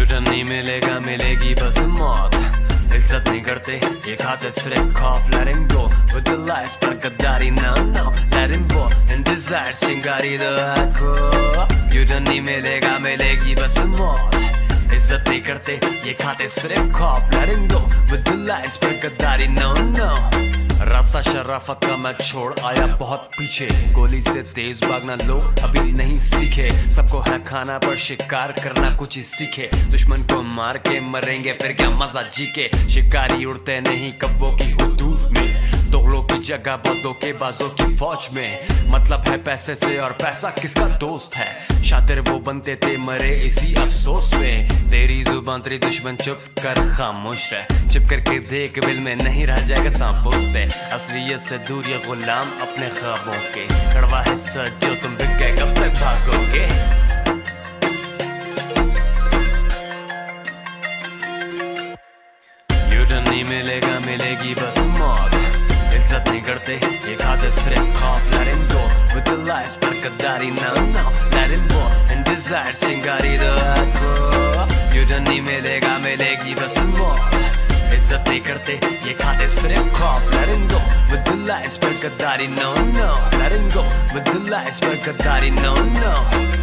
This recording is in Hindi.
यूटर्न नहीं मिलेगा, मिलेगी बस मौत। इज्जत नहीं करते ये खाते सिर्फ खौफ। Let him go with the lies पर गद्दारी no no। Let him go in desire सिंगारी दो आँखों। यूटर्न नहीं मिलेगा, मिलेगी बस मौत। इज्जत नहीं करते ये खाते सिर्फ खौफ। Let him go with the lies पर गद्दारी no no। रास्ता शराफत का मैं छोड़ आया बहुत पीछे। गोली से तेज भागना लोग अभी नहीं सीखे। सबको है खाना पर शिकार करना कुछ ही सीखे। दुश्मन को मार के मरेंगे फिर क्या मजा जी के। शिकारी उड़ते नहीं कब्बों की हुदूद में। दोगलों की जगह बदों के बाजों की फौज में। मतलब है पैसे से और पैसा किसका दोस्त है। शातिर वो बनते थे मरे इसी अफसोस में। तेरी जुबान तेरी दुश्मन चुप कर खामोश रह। चुप करके देख बिल में नहीं रह जाएगा सांपों से। असलियत से दूर ये गुलाम अपने ख्वाबों के। कड़वा है सच जो तुम बिक गए कब तक भागोगे। यूटर्न नहीं मिलेगा, मिलेगी बस मौत। इज्जत नहीं करते ये खाते सिर्फ खौफ। Let him go with the lies पर गद्दारी no no। Let him go in desire सिंगारी दो आँखों। यूटर्न नहीं मिलेगा, मिलेगी बस मौत। इज्जत नहीं करते ये खाते सिर्फ खौफ। Let him go with the lies पर गद्दारी no no। Let him go with the lies पर गद्दारी no no।